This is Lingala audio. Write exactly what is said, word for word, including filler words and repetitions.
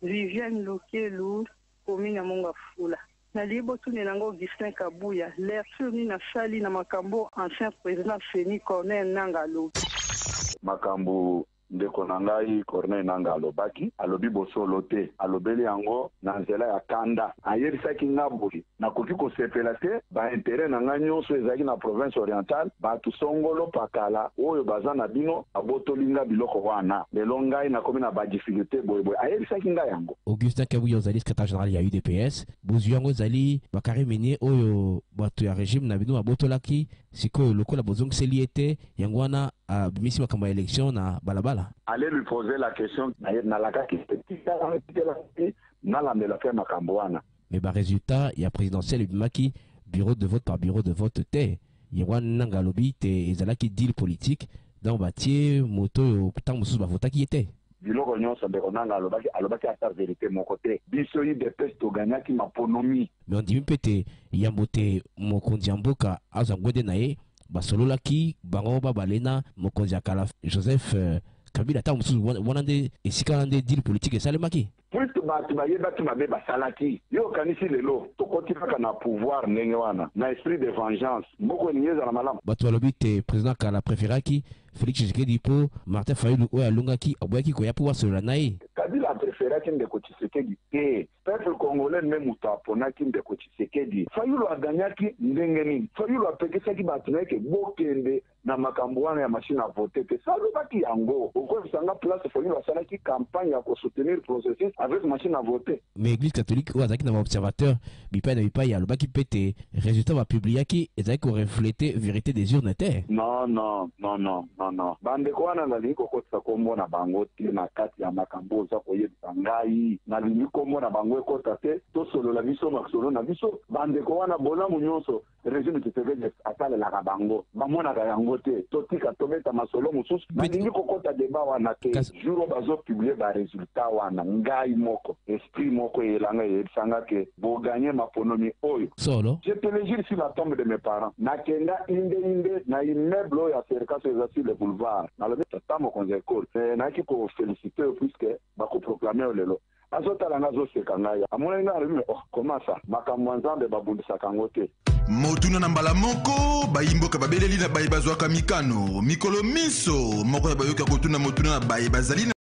Viviane Lokelu, commune ya Mongafula. Na libo tuni nango Augustin Kabuya, lecture ni na sali na makambo ancien président Feni Corneille Nangaa alobi. Makambo ndeko na ngai Corneille Nangaa alobaki alobi bosolo te alobeli yango na nzela ya kanda ayerisaki nga boye nakoki kosepela te baintere na ngai nyonso ezalaki na province orientale bato songolo pakala oyo baza na bino abotolinga biloko wana lelo ngai nakomi na badifficulté boyeboye ayerisaki nga yango. Augustin Kabuya ozali secrétaire général ya U D P S bozwi yango ezali bakare menie oyo bato ya régime na bino babotolaki sikoyo lokola bozongiseli ete yango wana abimisi makambo ya élection na balabala. Allez lui poser la question na laka ki na la melafe makambo wana. Mais ba résultat ya présidentiel bimaki bureau de vote par bureau de vote te yewan Nangaa lobi te ezalaki deal politique donc batie moto yo tant mosusu bavotaki ete biloko nyonso ndeko Nangaa alobaki alobaki ata vérité moko te biso yi depes toganyaki maponomi. Mais on dit pete yambo te mokonzi ya mboka azwa ngwende na ye basololaki bango babalena mokonzi ya kala Joseph uh, Kabila ta mosusu wana nde esika nde deal politique esalemaki. Puisque bato bayebaki mabe basalaki yo kanisi lelo tokoti kaka na pouvoir ndenge wana na esprit de vengeance moko elingi ezala malamu. Bato balobi te président kala préféraki Félix Tshisekedi po Martin Fayulu oyo alongaki aboyaki koya po basolola na ye. Kabila préféraki ndeko Tshisekedi te peuple congolais me moto aponaki ndeko Tshisekedi. Fayulu aganyaki ndenge nini Fayulu apekisaki bato na yeke bokende na makambo wana ya machine à voter te salobaki yango okozanga place Fayulu asalaki campagne ya kosoutenir processus avec machine à voter. Mais église catholique oyo azalaki na baobservateur bipai na bipai alobaki pete résultat bapubliaki ezalaki koreflete vérité des urnes te. Non non non non non non bandeko wana nalingi kokotisa kombo na bango te na kati ya makambo oza koyebisa ngai nalingi kombo na bango ekota te tosolola biso makisolo na biso bandeko wana bolamu nyonso régime Tshisekedi asalelaka bango bamonaka yango te totika tobeta masolo mosusu nalingi kokota deba wana te jour oyo bazopublie baresultat wana ngai moko esprit moko eyelanga eyebisanga ke boganye maponomi oyo solo. Je te le jure sur la tombe de mes parents nakenda inde inde na immeuble oyo ya serikasi eza sur le boulevard nalobi tata mokonzi ekole nayaki kofélicité oyo puisque bakoproclame oyo lelo azotala nga azoseka ngai amonani nga alobi oh comment ça makambo ya nzambe babundisaka yango te. Motuna na mbala moko bayimboka babeleli na baye bazwaka mikano mikolo miso moko ya bayoka kotuna motuna na baye bazali